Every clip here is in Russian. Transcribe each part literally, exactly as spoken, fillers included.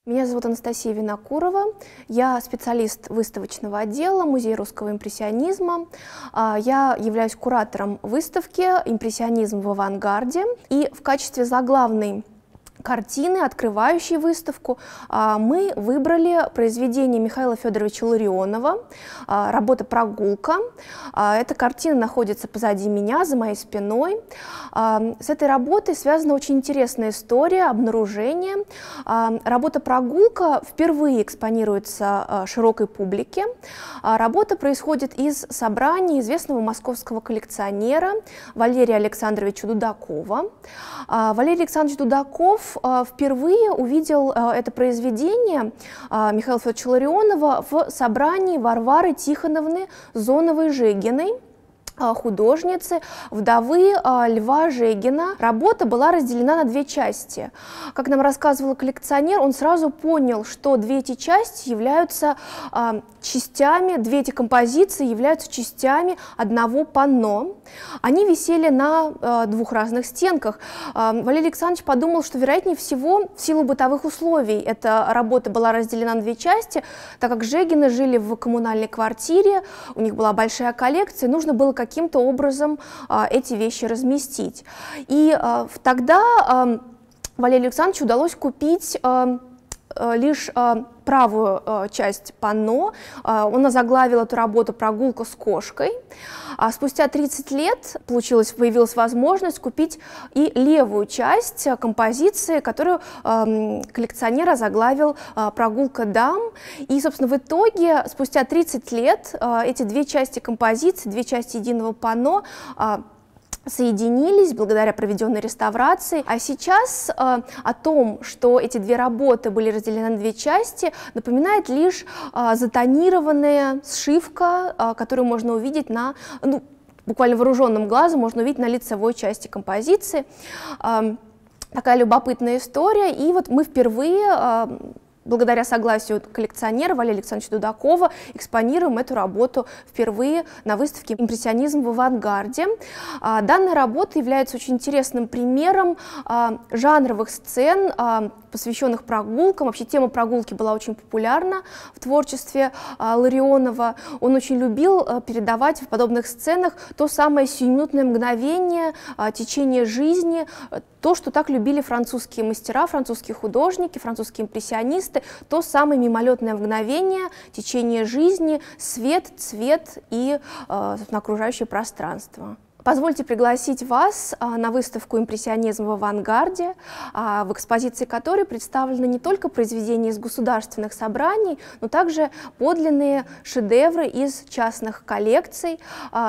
Меня зовут Анастасия Винокурова, я специалист выставочного отдела Музея русского импрессионизма. Я являюсь куратором выставки «Импрессионизм в авангарде», и в качестве заглавной картины, открывающей выставку, мы выбрали произведение Михаила Федоровича Ларионова, работа «Прогулка». Эта картина находится позади меня, за моей спиной. С этой работой связана очень интересная история обнаружения. Работа «Прогулка» впервые экспонируется широкой публике. Работа происходит из собрания известного московского коллекционера Валерия Александровича Дудакова. Валерий Александрович Дудаков впервые увидел это произведение Михаила Федоровича Ларионова в собрании Варвары Тихоновны Зоновой-Жегиной, художницы, вдовы Льва Жегина. Работа была разделена на две части. Как нам рассказывал коллекционер, он сразу понял, что две эти части являются частями, две эти композиции являются частями одного панно. Они висели на двух разных стенках. Валерий Александрович подумал, что, вероятнее всего, в силу бытовых условий эта работа была разделена на две части, так как Жегины жили в коммунальной квартире, у них была большая коллекция, нужно было каким-то образом а, эти вещи разместить. И а, тогда а, Валерию Александровичу удалось купить а, а, лишь а, правую а, часть панно. А, он озаглавил эту работу «Прогулка с кошкой». А спустя тридцать лет получилось, появилась возможность купить и левую часть композиции, которую э, коллекционер озаглавил э, «Прогулка дам». И, собственно, в итоге, спустя тридцать лет, э, эти две части композиции, две части единого панно э, соединились благодаря проведенной реставрации. А сейчас э, о том, что эти две работы были разделены на две части, напоминает лишь э, затонированная сшивка, э, которую можно увидеть на, ну, буквально вооруженным глазом, можно увидеть на лицевой части композиции. Э, такая любопытная история. И вот мы впервые, э, благодаря согласию коллекционера Валерия Александровича Дудакова, экспонируем эту работу впервые на выставке «Импрессионизм в авангарде». Данная работа является очень интересным примером жанровых сцен, посвященных прогулкам. Вообще тема прогулки была очень популярна в творчестве Ларионова. Он очень любил передавать в подобных сценах то самое сиюминутное мгновение, течение жизни, то, что так любили французские мастера, французские художники, французские импрессионисты, то самое мимолетное мгновение, течение жизни, свет, цвет и э, окружающее пространство. Позвольте пригласить вас на выставку «Импрессионизм в авангарде», в экспозиции которой представлены не только произведения из государственных собраний, но также подлинные шедевры из частных коллекций.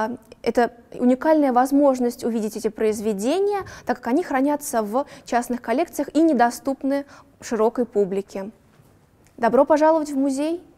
Это уникальная возможность увидеть эти произведения, так как они хранятся в частных коллекциях и недоступны широкой публике. Добро пожаловать в музей!